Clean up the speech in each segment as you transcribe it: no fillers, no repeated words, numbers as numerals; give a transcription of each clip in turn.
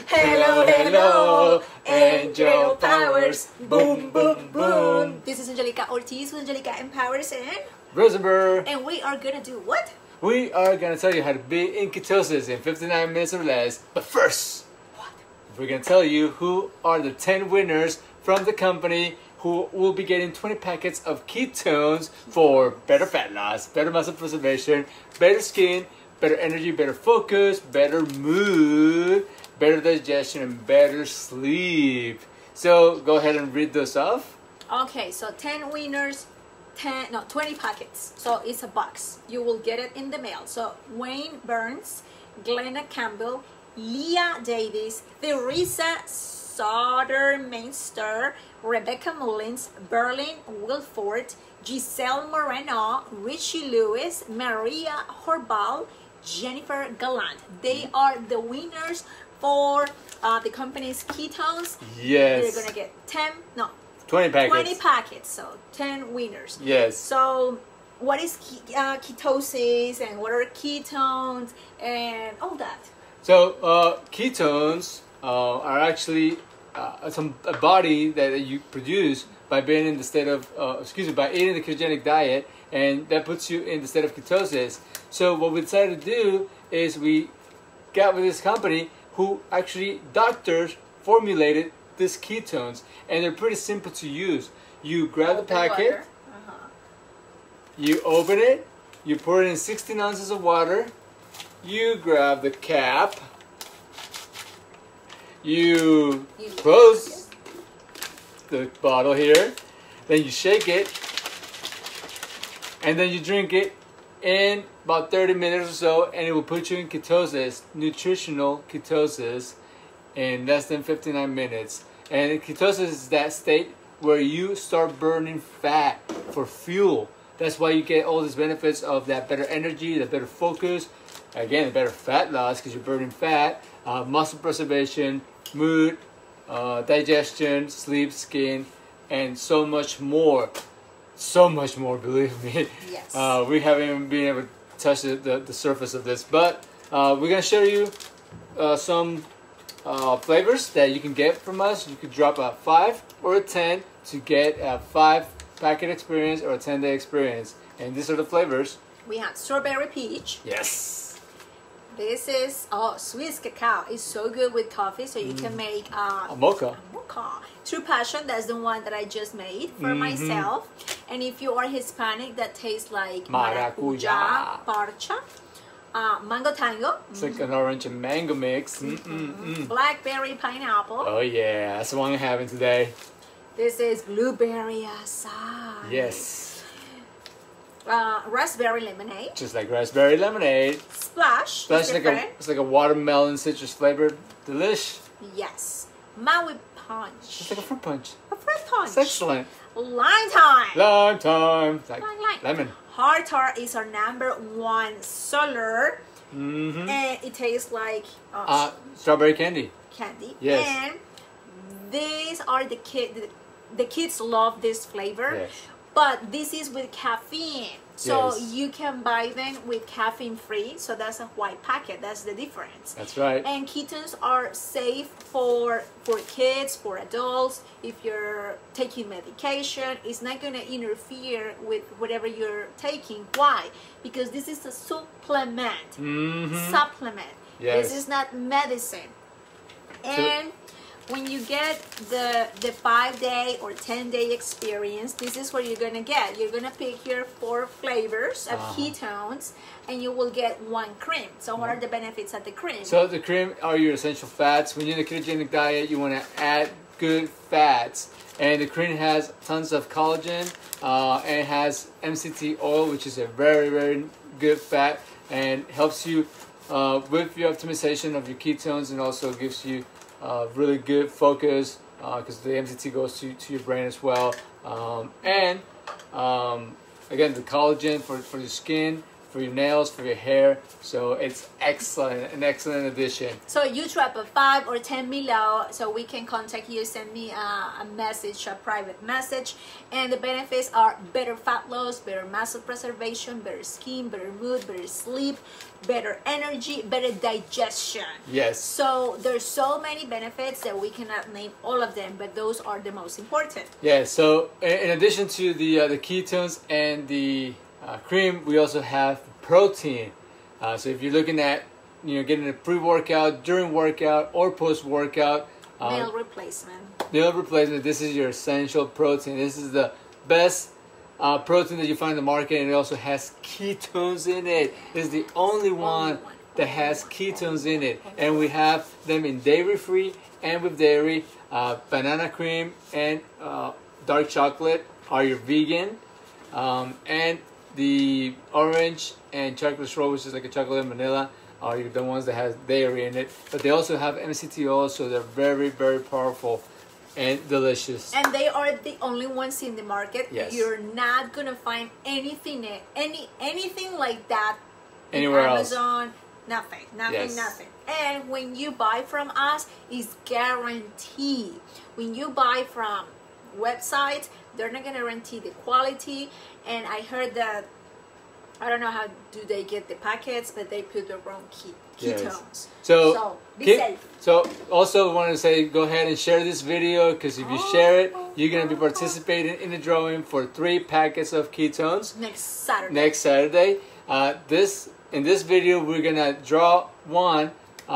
Hello, hello, Angel Powers. Boom, boom, boom. This is Angelica Ortiz with Angelica Empowers and Rosenberg. And we are gonna do what? We are gonna tell you how to be in ketosis in 59 minutes or less. But first, we're gonna tell you who are the 10 winners from the company who will be getting 20 packets of ketones for better fat loss, better muscle preservation, better skin, better energy, better focus, better mood, better digestion, and better sleep. So go ahead and read those off. Okay, so 10 winners, 20 packets. So it's a box. You will get it in the mail. So Wayne Burns, Glenna Campbell, Leah Davis, Theresa Sodermeister, Rebecca Mullins, Berlin Wilford, Giselle Moreno, Richie Lewis, Maria Horbal, Jennifer Gallant. They are the winners for the company's ketones. Yes. They're gonna get 20 packets. 20 packets, so 10 winners. Yes. So what is ketosis and what are ketones and all that? So ketones are actually a body that you produce by being in the state of, by eating the ketogenic diet, and that puts you in the state of ketosis. So what we decided to do is we got with this company who actually doctors formulated these ketones, and they're pretty simple to use. You grab the packet, you open it, you pour it in 16 ounces of water, you grab the cap, you close the bottle here, then you shake it, and then you drink it in about 30 minutes or so, and it will put you in ketosis, nutritional ketosis, in less than 59 minutes. And ketosis is that state where you start burning fat for fuel. That's why you get all these benefits of that better energy, the better focus, again, the better fat loss because you're burning fat, muscle preservation, mood, digestion, sleep, skin, and so much more. So much more, believe me. Yes. We haven't even been able to touch the surface of this, but we're going to show you some flavors that you can get from us. You could drop a 5 or a 10 to get a 5-packet experience or a 10-day experience. And these are the flavors. We have strawberry peach. Yes. This is Swiss cacao. It's so good with coffee, so you can make A mocha. True Passion, that's the one that I just made for myself. And if you are Hispanic, that tastes like maracuja, parcha, mango tango. It's like an orange and mango mix. Blackberry pineapple. Oh yeah, that's the one I'm having today. This is blueberry acai. Yes. Raspberry lemonade. Just like raspberry lemonade. Splash. Splash it's like a watermelon citrus flavored delish. Yes. Maui punch. It's like a fruit punch. A fruit punch. It's excellent. Lime time. Lime time. It's like Lime. lemon. Hard tart is our #1 seller. And it tastes like strawberry candy. Candy. Yes. And these are the kids love this flavor. Yes. But this is with caffeine. So Yes. you can buy them with caffeine free. So that's a white packet. That's the difference. That's right. And ketones are safe for kids, for adults. If you're taking medication, it's not going to interfere with whatever you're taking. Why? Because this is a supplement. Supplement. Yes. This is not medicine. And when you get the 5-day or 10-day experience, this is what you're gonna get. You're gonna pick your 4 flavors of ketones, and you will get 1 cream. So what are the benefits of the cream? So the cream are your essential fats. When you're in a ketogenic diet, you want to add good fats, and the cream has tons of collagen, and it has MCT oil, which is a very, very good fat, and helps you with your optimization of your ketones, and also gives you really good focus because the MCT goes to your brain as well. Again, the collagen for your skin, for your nails, for your hair. So it's excellent, an excellent addition. So you drop a 5 or 10 below so we can contact you, send me a message, a private message. And the benefits are better fat loss, better muscle preservation, better skin, better mood, better sleep, better energy, better digestion. Yes. So there's so many benefits that we cannot name all of them, but those are the most important. Yeah, so in addition to the ketones and the cream, we also have protein. So if you're looking at getting a pre-workout, during workout, or post-workout, Meal replacement. This is your essential protein. This is the best protein that you find in the market, and it also has ketones in it. This is the only one that has ketones in it, and we have them in dairy-free and with dairy. Banana cream and dark chocolate are your vegan, and the orange and chocolate straw, which is like a chocolate and vanilla, are the ones that has dairy in it. But they also have MCT oil, so they're very, very powerful and delicious. And they are the only ones in the market. Yes. You're not gonna find anything like that Anywhere in else. Amazon. Nothing. Yes. And when you buy from us, it's guaranteed. When you buy from websites, they're not gonna guarantee the quality. And I heard that, I don't know how do they get the packets, but they put the wrong ketones. Yes. So be safe. So also want to say, go ahead and share this video, because if you share it, you're going to be participating in the drawing for 3 packets of ketones Next Saturday. In this video, we're going to draw one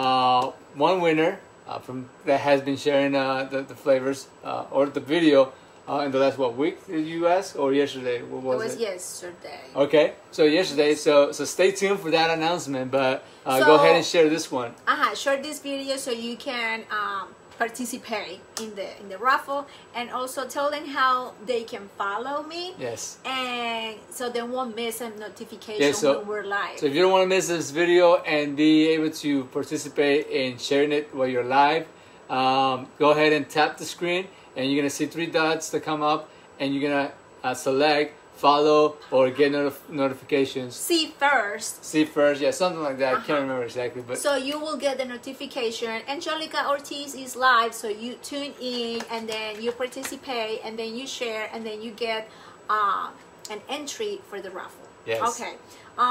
winner from that has been sharing the flavors or the video in the last week, did you ask, or yesterday? What was it? It was yesterday. Okay, so yesterday. So stay tuned for that announcement. But go ahead and share this one. Share this video so you can participate in the raffle, and also tell them how they can follow me. Yes. And so they won't miss a notification when we're live. So if you don't want to miss this video and be able to participate in sharing it while you're live, go ahead and tap the screen. And you're going to see 3 dots that come up, and you're going to select follow or get notifications. See first, yeah, something like that. I can't remember exactly. But so you will get the notification. Angelica Ortiz is live, so you tune in, and then you participate, and then you share, and then you get an entry for the raffle. Yes. Okay.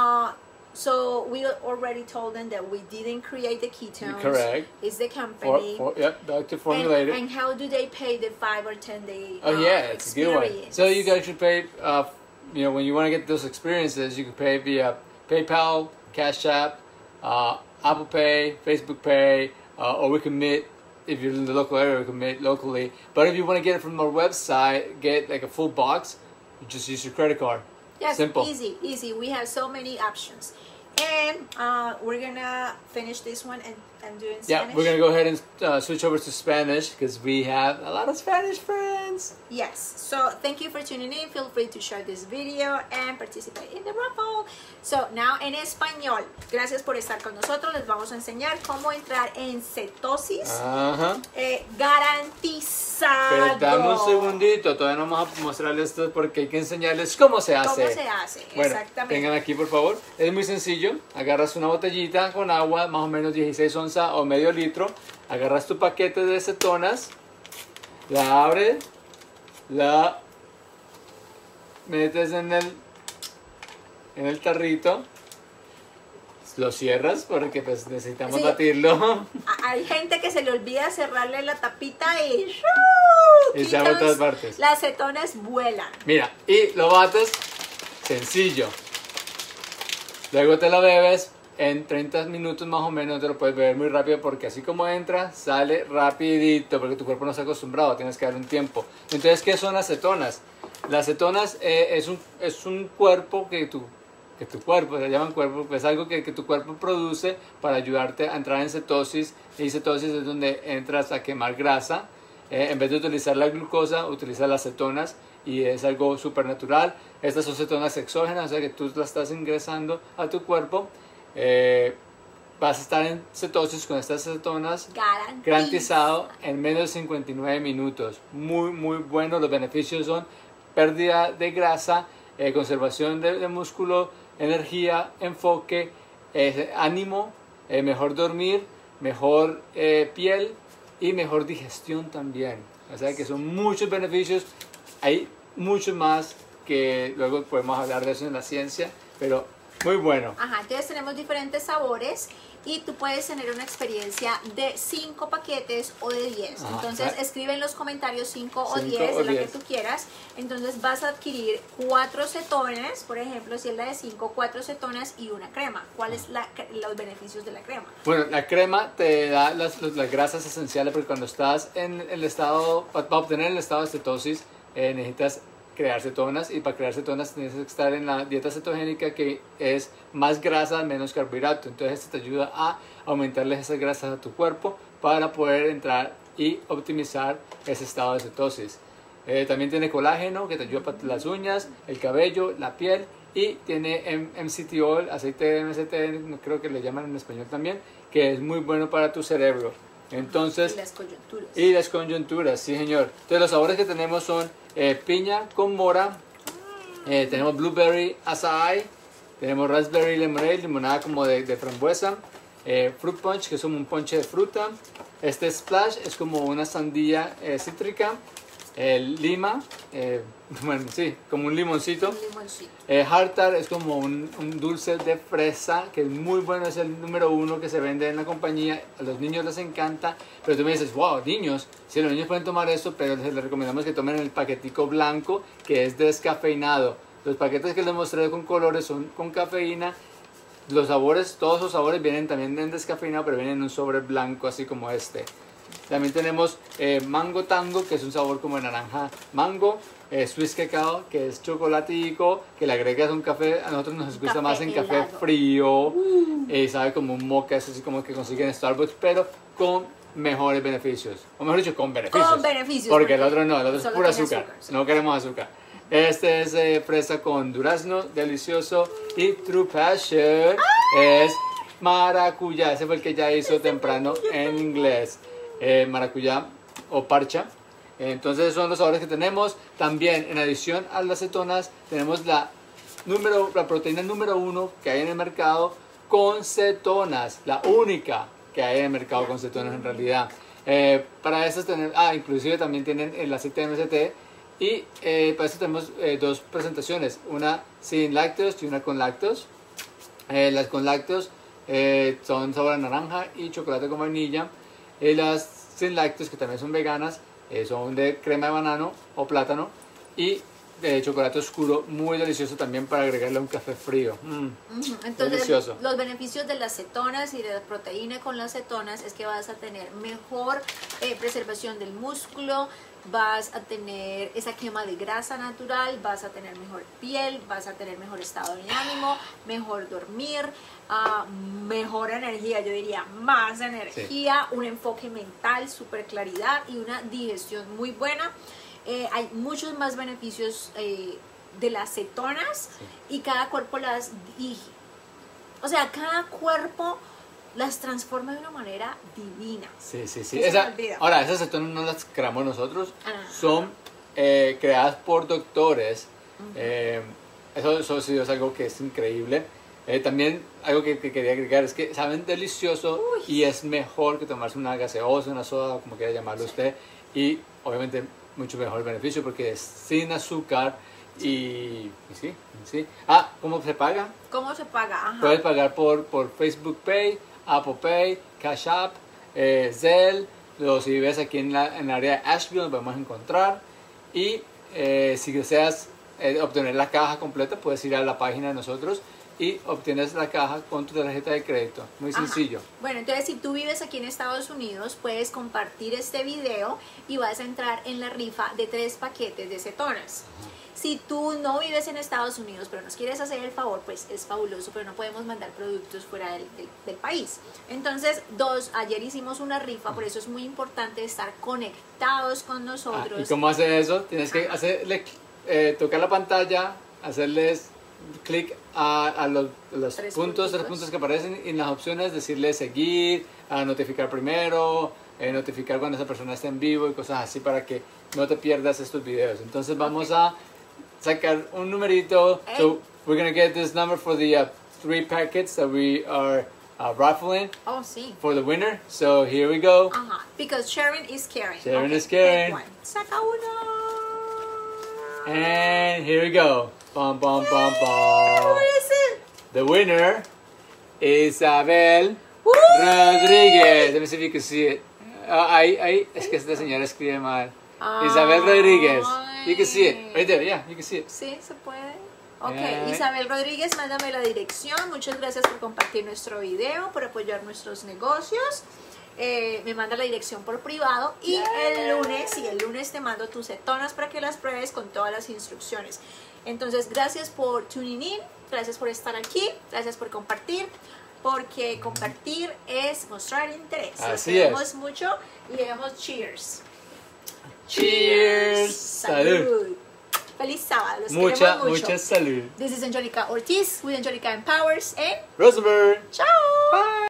So we already told them that we didn't create the ketones. Correct. It's the company. Dr. Formulated. And how do they pay the 5 or 10 day Oh yeah, it's a good one. So you guys should pay. When you want to get those experiences, you can pay via PayPal, Cash App, Apple Pay, Facebook Pay, or we can meet. If you're in the local area, we can meet locally. But if you want to get it from our website, get like a full box, you just use your credit card. Yes, simple. Easy. We have so many options. And we're gonna finish this one and do it in Spanish. Yeah, we're gonna go ahead and switch over to Spanish, because we have a lot of Spanish friends. Yes, so thank you for tuning in. Feel free to share this video and participate in the raffle. So now en español, gracias por estar con nosotros. Les vamos a enseñar cómo entrar en cetosis garantizado. Pero dame un segundito, todavía no vamos a mostrarles esto porque hay que enseñarles cómo se hace. ¿Cómo se hace? Bueno, exactamente. tengan aquí por favor. Es muy sencillo. Agarras una botellita con agua, más o menos 16 onzas o medio litro. Agarras tu paquete de cetonas, la abres, la metes en el tarrito, lo cierras porque pues necesitamos batirlo. Hay gente que se le olvida cerrarle la tapita y se abre a todas partes. Las cetonas vuelan. Mira, y lo bates sencillo. Luego te lo bebes en 30 minutos más o menos. Te lo puedes beber muy rápido, porque así como entra, sale rapidito, porque tu cuerpo no está acostumbrado, tienes que dar un tiempo. Entonces, ¿qué son las cetonas? Las cetonas es un cuerpo que tu cuerpo, se llaman cuerpo, es algo que tu cuerpo produce para ayudarte a entrar en cetosis. Y cetosis es donde entras a quemar grasa. En vez de utilizar la glucosa, utilizas las cetonas, y es algo súper natural. Estas son cetonas exógenas, o sea que tú las estás ingresando a tu cuerpo. Vas a estar en cetosis con estas cetonas garantizado en menos de 59 minutos. Muy, muy bueno. Los beneficios son pérdida de grasa, conservación de músculo, energía, enfoque, ánimo, mejor dormir, mejor piel y mejor digestión también. O sea que son muchos beneficios. Hay muchos más que luego podemos hablar de eso en la ciencia, pero muy bueno. Ajá, entonces tenemos diferentes sabores y tú puedes tener una experiencia de 5 paquetes o de 10. Ajá, Entonces claro. escribe en los comentarios 5 o 5 10, o la que 10. tú quieras. Entonces vas a adquirir 4 cetonas, por ejemplo, si es la de 5, 4 cetonas y una crema. ¿Cuáles son los beneficios de la crema? Bueno, la crema te da las grasas esenciales porque cuando estás en el estado, para obtener el estado de cetosis, necesitas crear cetonas, y para crear cetonas tienes que estar en la dieta cetogénica, que es más grasa, menos carbohidrato. Entonces esto te ayuda a aumentarles esas grasas a tu cuerpo para poder entrar y optimizar ese estado de cetosis. También tiene colágeno que te ayuda para las uñas, el cabello, la piel, y tiene MCT, aceite de MCT, creo que le llaman en español también, que es muy bueno para tu cerebro. Entonces, Y las coyunturas. Y las coyunturas, sí señor. Entonces los sabores que tenemos son piña con mora, tenemos blueberry acai, tenemos raspberry lemonade, limonada como de frambuesa, fruit punch, que es como un ponche de fruta, este splash es como una sandía cítrica, lima, bueno, sí, como un limoncito. Un limoncito. Hard tart es como un dulce de fresa que es muy bueno, es el número 1 que se vende en la compañía. A los niños les encanta, pero tú me dices, wow, niños, sí, los niños pueden tomar esto, pero les recomendamos que tomen el paquetico blanco, que es descafeinado. Los paquetes que les mostré con colores son con cafeína. Los sabores, todos los sabores vienen también en descafeinado, pero vienen en un sobre blanco, así como este. También tenemos mango tango, que es un sabor como de naranja mango. Swiss cacao, que es chocolatico, que le agregas un café. A nosotros nos gusta más en café helado. frío. Sabe como un mocha, es así como que consiguen en Starbucks, pero con mejores beneficios. O mejor dicho, con beneficios. Con beneficios. Porque el otro no, el otro es solo puro tiene azúcar. sí. No queremos azúcar. Este es fresa con durazno, delicioso. Y True Passion es maracuyá. Ese fue el que ya hizo temprano en inglés. Maracuyá o parcha. Entonces son los sabores que tenemos. También en adición a las cetonas tenemos la proteína número 1 que hay en el mercado con cetonas, la única que hay en el mercado con cetonas en realidad. Para eso tenemos, inclusive también tienen el aceite de MCT, y para eso tenemos dos presentaciones, una sin lácteos y una con lácteos. Las con lácteos son sabor a naranja y chocolate con vainilla. Las sin lácteos, que también son veganas, son de crema de banano o plátano y de chocolate oscuro, muy delicioso también para agregarle a un café frío. Entonces, delicioso. los beneficios de las cetonas y de la proteína con las cetonas es que vas a tener mejor preservación del músculo, vas a tener esa quema de grasa natural, vas a tener mejor piel, vas a tener mejor estado de ánimo, mejor dormir, mejor energía, yo diría más energía, un enfoque mental, super claridad y una digestión muy buena. Hay muchos más beneficios de las cetonas, y cada cuerpo cada cuerpo las transforma de una manera divina. Sí. Ahora, Esas cetonas no las creamos nosotros, son creadas por doctores. Eso sí es algo que es increíble. También algo que quería agregar es que saben delicioso. Y es mejor que tomarse una gaseosa, una soda, como quiera llamarlo usted, y obviamente mucho mejor beneficio porque es sin azúcar. Y sí. ¿Cómo se paga? ¿Cómo se paga? Ajá. Puedes pagar por Facebook Pay, Apple Pay, Cash App, Zelle. Si vives aquí en el área de Asheville, nos podemos encontrar. Y si deseas obtener la caja completa, puedes ir a la página de nosotros y obtienes la caja con tu tarjeta de crédito. Muy sencillo. Bueno, entonces si tú vives aquí en Estados Unidos, puedes compartir este video y vas a entrar en la rifa de 3 paquetes de cetonas. Si tú no vives en Estados Unidos, pero nos quieres hacer el favor, pues es fabuloso, pero no podemos mandar productos fuera del país. Entonces, ayer hicimos una rifa, por eso es muy importante estar conectados con nosotros. ¿Y cómo hace eso? Tienes que tocar la pantalla, hacerles clic a los tres puntos que aparecen en las opciones, decirle seguir, a notificar primero, notificar cuando esa persona esté en vivo y cosas así para que no te pierdas estos videos. Entonces vamos a sacar un numerito. Hey. So we're gonna get this number for the 3 packets that we are raffling Oh, sí. for the winner. So here we go. Ajá. Because sharing is caring. Sharing Okay, is caring. take one. Saca uno. And here we go. Bum, bum, bum, Yay! bum. What is it? The winner, Isabel Woo! Rodríguez. Let me see if you can see it. Ahí, es que esta señora escribe mal. Isabel Rodríguez. You can see it. Right there, yeah, you can see it. Sí, se puede. Ok, Yeah. Isabel Rodríguez, mándame la dirección. Muchas gracias por compartir nuestro video, por apoyar nuestros negocios. Me manda la dirección por privado y el lunes te mando tus cetonas para que las pruebes con todas las instrucciones. Entonces, gracias por tuning in, gracias por estar aquí, gracias por compartir, porque compartir es mostrar interés. Los Así queremos es. mucho y digamos cheers. Cheers. Salud. Feliz sábado. Los Mucha, queremos mucho. mucha salud. This is Angelica Ortiz with Angelica Empowers and Rosenberg. ciao. Bye.